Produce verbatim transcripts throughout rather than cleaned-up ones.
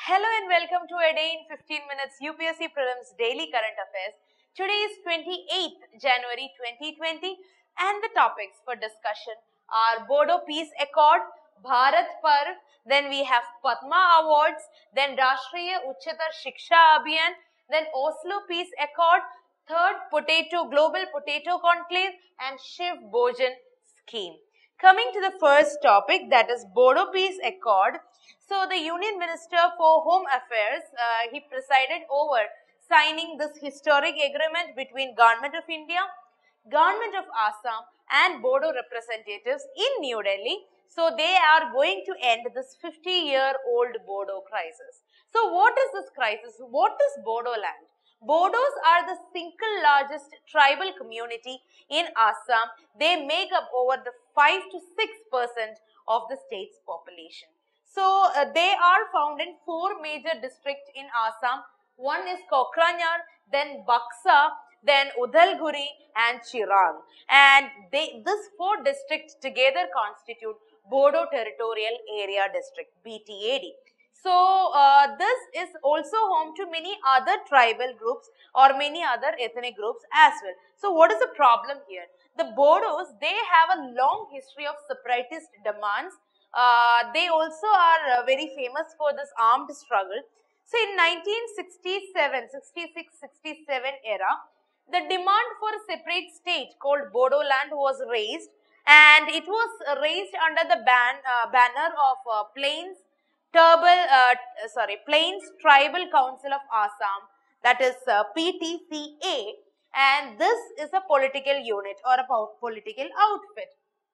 Hello and welcome to A Day in fifteen Minutes U P S C Prelims Daily Current Affairs. Today is twenty-eighth January twenty twenty and the topics for discussion are Bodo Peace Accord, Bharat Parv, then we have Padma Awards, then Rashtriya Uchchatar Shiksha Abhiyan, then Oslo Peace Accord, third Potato Global Potato Conclave and Shiv Bhojan Scheme. Coming to the first topic, that is Bodo Peace Accord. So the Union Minister for Home Affairs, uh, he presided over signing this historic agreement between Government of India, Government of Assam and Bodo representatives in New Delhi. So they are going to end this fifty year old Bodo crisis. So what is this crisis? What is Bodo land? Bodos are the single largest tribal community in Assam. They make up over the five to six percent of the state's population. So uh, they are found in four major districts in Assam. One is Kokranyar, then Baksa, then Udalguri and Chirag. And they, these four districts together constitute Bodo Territorial Area District, B T A D. So uh, this is also home to many other tribal groups or many other ethnic groups as well. So what is the problem here? The Bodos, they have a long history of separatist demands. Uh, they also are uh, very famous for this armed struggle. So in nineteen sixty-seven, sixty-six, sixty-seven era, the demand for a separate state called Bodo land was raised, and it was raised under the ban, uh, banner of uh, Plains Tribal, uh, sorry, Plains Tribal Council of Assam, that is uh, P T C A, and this is a political unit or a political outfit.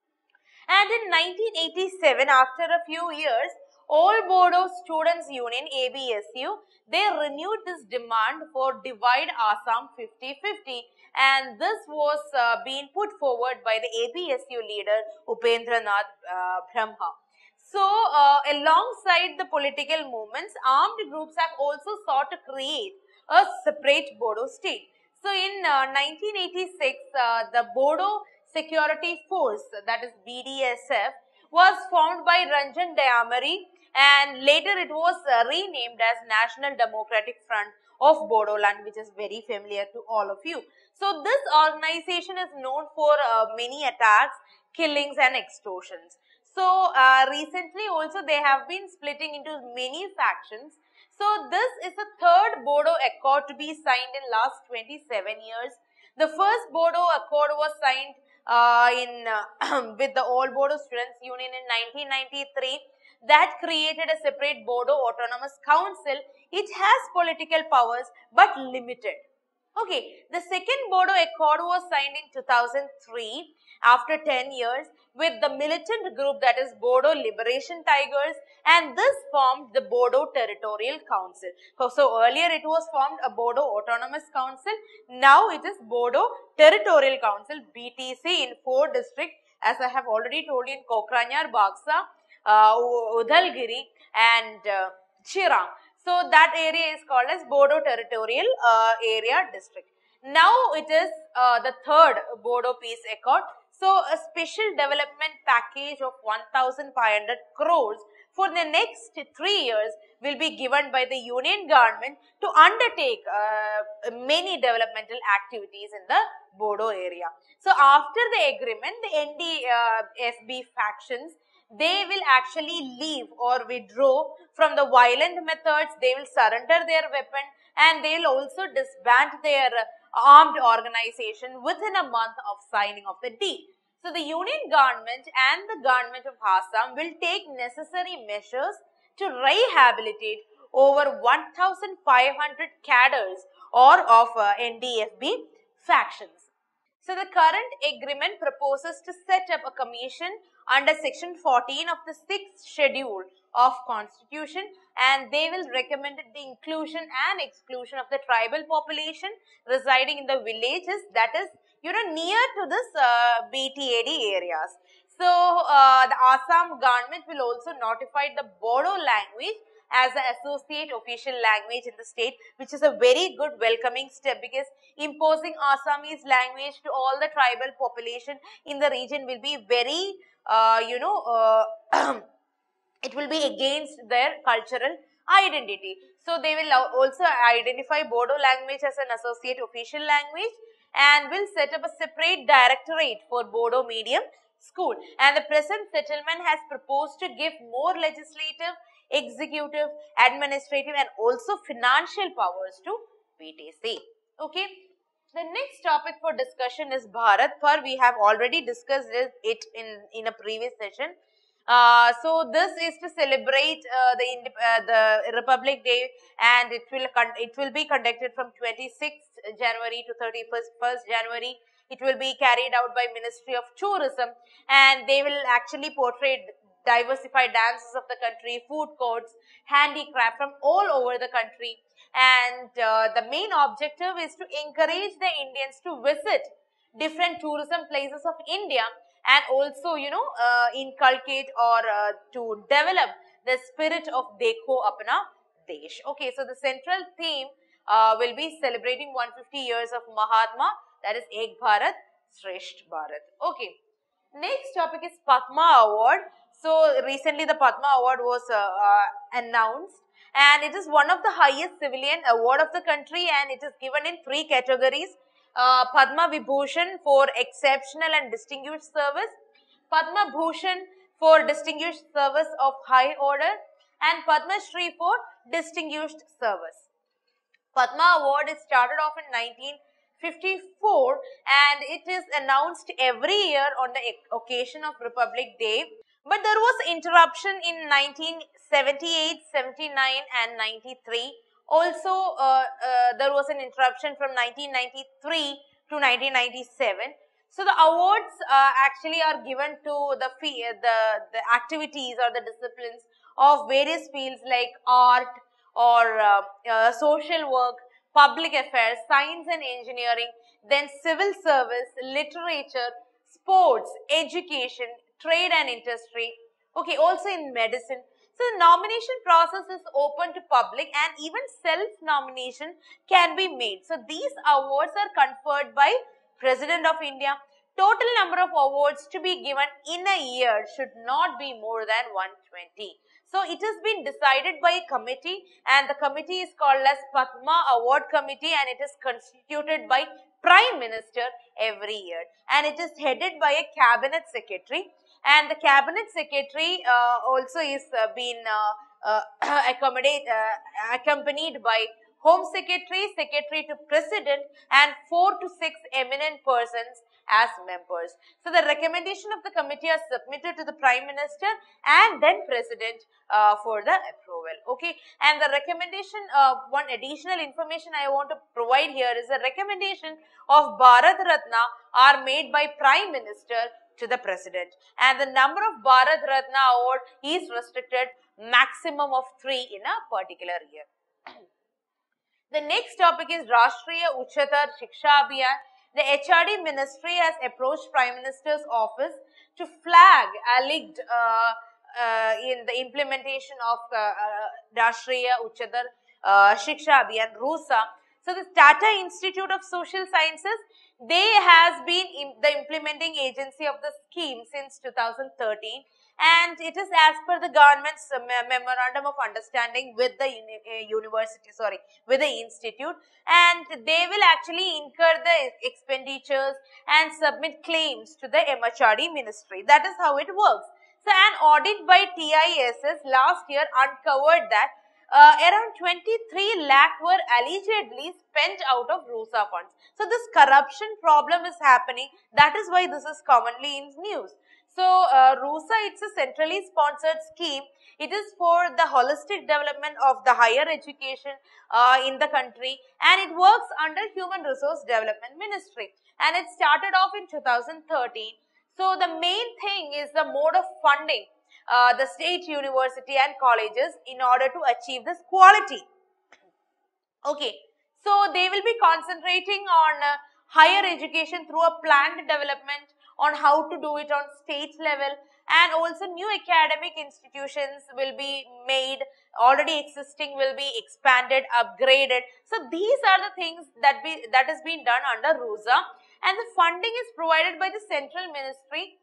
And in nineteen eighty-seven, after a few years, All Bodo Students Union, A B S U, they renewed this demand for divide Assam fifty fifty, and this was uh, being put forward by the A B S U leader Upendranath uh, Brahma. So, uh, alongside the political movements, armed groups have also sought to create a separate Bodo state. So, in uh, nineteen eighty-six, uh, the Bodo Security Force, that is B D S F, was formed by Ranjan Dayamari, and later it was uh, renamed as National Democratic Front of Bodoland, which is very familiar to all of you. So, this organization is known for uh, many attacks, killings and extortions. So, uh, recently also they have been splitting into many factions. So, this is the third Bodo Accord to be signed in last twenty-seven years. The first Bodo Accord was signed uh, in uh, with the All Bodo Students Union in nineteen ninety-three. That created a separate Bodo Autonomous Council. It has political powers but limited. Okay, the second Bodo Accord was signed in two thousand three after ten years with the militant group, that is Bodo Liberation Tigers, and this formed the Bodo Territorial Council. So, so earlier it was formed a Bodo Autonomous Council, now it is Bodo Territorial Council, B T C, in four districts, as I have already told you, in Kokranyar, Baksa, uh, Udalgiri and uh, Chirag. So, that area is called as Bodo Territorial uh, Area District. Now, it is uh, the third Bodo Peace Accord. So, a special development package of one thousand five hundred crores for the next three years will be given by the Union government to undertake uh, many developmental activities in the Bodo area. So, after the agreement, the N D F B factions, they will actually leave or withdraw from the violent methods, they will surrender their weapon and they will also disband their armed organization within a month of signing of the deal. So, the Union government and the government of Assam will take necessary measures to rehabilitate over one thousand five hundred cadres or of uh, N D F B factions. So, the current agreement proposes to set up a commission under section fourteen of the sixth schedule of constitution, and they will recommend the inclusion and exclusion of the tribal population residing in the villages, that is, you know, near to this uh, B T A D areas. So, uh, the Assam government will also notify the Bodo language as the associate official language in the state, which is a very good welcoming step, because imposing Assamese language to all the tribal population in the region will be very, uh, you know, uh, it will be against their cultural identity. So they will also identify Bodo language as an associate official language and will set up a separate directorate for Bodo medium school. And the present settlement has proposed to give more legislative, executive, administrative and also financial powers to B T C. Okay. The next topic for discussion is Bharat Par. We have already discussed it in, in a previous session. Uh, so this is to celebrate uh, the uh, the Republic Day, and it will it will be conducted from twenty-sixth January to thirty-first January. It will be carried out by Ministry of Tourism, and they will actually portray diversified dances of the country, food courts, handicraft from all over the country. And uh, the main objective is to encourage the Indians to visit different tourism places of India, and also, you know, uh, inculcate or uh, to develop the spirit of Dekho Apna Desh. Okay, so the central theme uh, will be celebrating one hundred fifty years of Mahatma, that is Ek Bharat, Shresht Bharat. Okay, next topic is Padma Award. So recently the Padma Award was uh, uh, announced, and it is one of the highest civilian award of the country, and it is given in three categories. Uh, Padma Vibhushan for exceptional and distinguished service, Padma Bhushan for distinguished service of high order, and Padma Shri for distinguished service. Padma Award is started off in nineteen fifty-four, and it is announced every year on the occasion of Republic Day. But there was interruption in nineteen seventy-eight, seventy-nine and ninety-three. Also, uh, uh, there was an interruption from nineteen ninety-three to nineteen ninety-seven. So the awards uh, actually are given to the, the, the activities or the disciplines of various fields like art or uh, uh, social work, public affairs, science and engineering, then civil service, literature, sports, education, trade and industry, okay, also in medicine. So the nomination process is open to public, and even self-nomination can be made. So these awards are conferred by President of India. Total number of awards to be given in a year should not be more than one hundred twenty. So it has been decided by a committee, and the committee is called as Padma Award Committee, and it is constituted by Prime Minister every year, and it is headed by a Cabinet Secretary. And the Cabinet Secretary uh, also is uh, been uh, uh, accommodate, uh, accompanied by Home Secretary, Secretary to President, and four to six eminent persons as members. So the recommendation of the committee are submitted to the Prime Minister and then President uh, for the approval. Okay, and the recommendation, uh, one additional information I want to provide here is the recommendation of Bharat Ratna are made by Prime Minister to the President, and the number of Bharat Ratna award is restricted maximum of three in a particular year. The next topic is Rashtriya Uchatar Shiksha Abhiyan. The H R D Ministry has approached Prime Minister's office to flag alleged uh, uh, in the implementation of uh, uh, Rashtriya Uchatar uh, Shiksha Abhiyan, RUSA. So the Tata Institute of Social Sciences, they has been the implementing agency of the scheme since two thousand thirteen, and it is as per the government's memorandum of understanding with the uni university, sorry, with the institute, and they will actually incur the expenditures and submit claims to the M H R D ministry. That is how it works. So an audit by T I S S last year uncovered that Uh, around twenty-three lakh were allegedly spent out of RUSA funds. So this corruption problem is happening. That is why this is commonly in news. So uh, RUSA, it's a centrally sponsored scheme. It is for the holistic development of the higher education uh, in the country, and it works under Human Resource Development Ministry, and it started off in two thousand thirteen. So the main thing is the mode of funding Uh, the state university and colleges in order to achieve this quality. Okay, so they will be concentrating on uh, higher education through a planned development on how to do it on state level, and also new academic institutions will be made, already existing will be expanded, upgraded. So these are the things that be that is being done under RUSA, and the funding is provided by the central ministry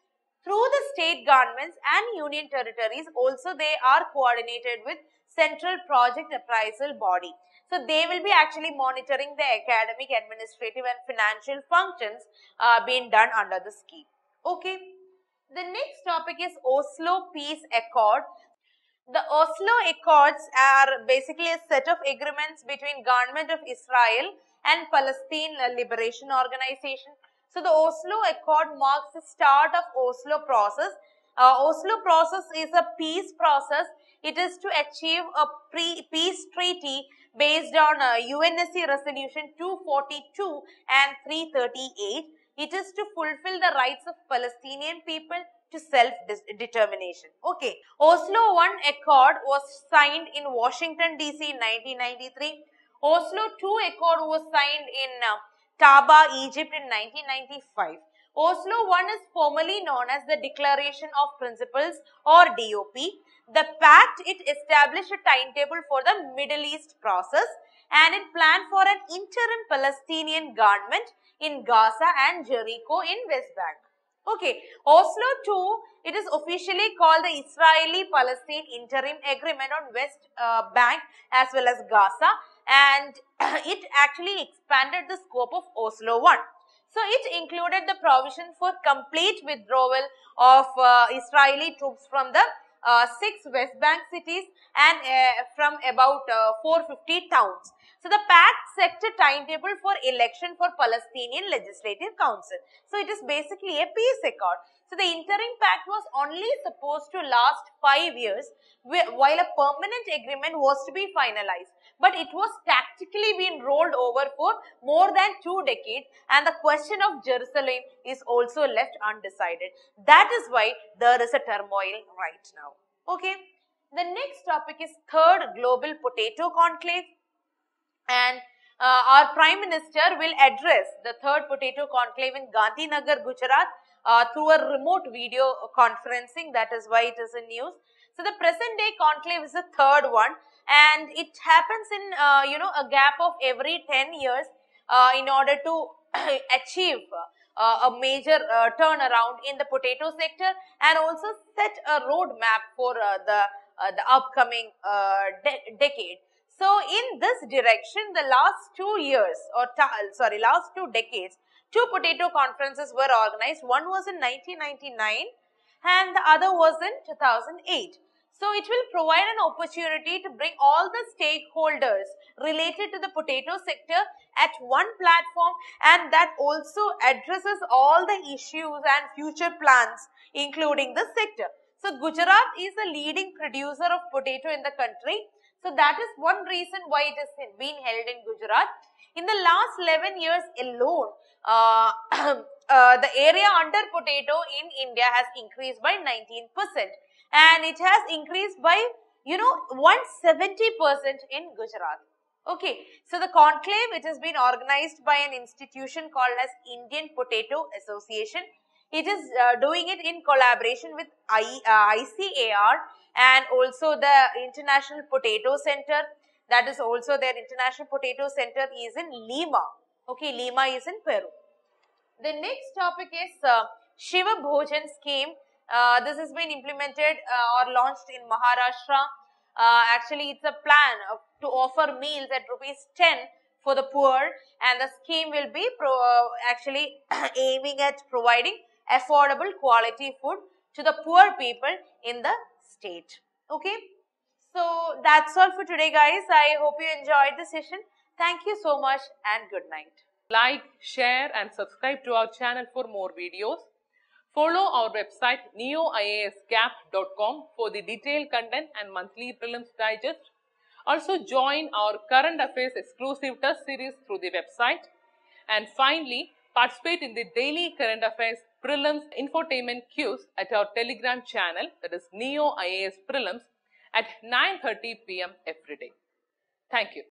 Through the state governments and union territories, also they are coordinated with central project appraisal body. So they will be actually monitoring the academic, administrative and financial functions uh, being done under the scheme. Okay. The next topic is Oslo Peace Accord. The Oslo Accords are basically a set of agreements between Government of Israel and Palestine Liberation Organization. So the Oslo Accord marks the start of Oslo process. Uh, Oslo process is a peace process. It is to achieve a pre peace treaty based on uh, U N S C resolution two forty-two and three thirty-eight. It is to fulfill the rights of Palestinian people to self-determination. Okay. Oslo one Accord was signed in Washington D C in nineteen ninety-three. Oslo two Accord was signed in uh, Taba, Egypt in nineteen ninety-five. Oslo one is formally known as the Declaration of Principles or D O P. The pact, it established a timetable for the Middle East process and it planned for an interim Palestinian government in Gaza and Jericho in West Bank. Okay, Oslo two, it is officially called the Israeli-Palestine Interim Agreement on West uh, Bank as well as Gaza, and it actually expanded the scope of Oslo one. So it included the provision for complete withdrawal of uh, Israeli troops from the uh, six West Bank cities and uh, from about uh, four hundred fifty towns. So the pact set a timetable for election for Palestinian Legislative Council. So it is basically a peace accord. So the interim pact was only supposed to last five years while a permanent agreement was to be finalized. But it was tactically being rolled over for more than two decades and the question of Jerusalem is also left undecided. That is why there is a turmoil right now. Okay. The next topic is third Global Potato Conclave. And uh, our Prime Minister will address the third potato conclave in Gandhinagar, Gujarat uh, through a remote video conferencing. That is why it is in news. So the present day conclave is the third one and it happens in uh, you know a gap of every ten years uh, in order to achieve uh, a major uh, turnaround in the potato sector and also set a roadmap for uh, the, uh, the upcoming uh, de decade. So in this direction, the last two years or sorry, last two decades, two potato conferences were organized. One was in nineteen ninety-nine and the other was in two thousand eight. So it will provide an opportunity to bring all the stakeholders related to the potato sector at one platform and that also addresses all the issues and future plans including the sector. So Gujarat is a leading producer of potato in the country. So that is one reason why it has been held in Gujarat. In the last eleven years alone, uh, uh, the area under potato in India has increased by nineteen percent and it has increased by, you know, one hundred seventy percent in Gujarat. Okay, so the conclave, it has been organized by an institution called as Indian Potato Association. It is uh, doing it in collaboration with I, uh, I C A R and also the International Potato Center. That is also their International Potato Center is in Lima. Okay, Lima is in Peru. The next topic is uh, Shiva Bhojan scheme. Uh, this has been implemented uh, or launched in Maharashtra. Uh, actually, it's a plan of, to offer meals at rupees ten for the poor and the scheme will be pro, uh, actually aiming at providing affordable quality food to the poor people in the state. Okay, so that's all for today guys. I hope you enjoyed the session. Thank you so much and good night. Like, share and subscribe to our channel for more videos. Follow our website neo I A S gap dot com for the detailed content and monthly prelims digest. Also join our current affairs exclusive test series through the website. And finally, participate in the daily current affairs prelims infotainment quiz at our Telegram channel, that is Neo I A S Prelims, at nine thirty p m every day. Thank you.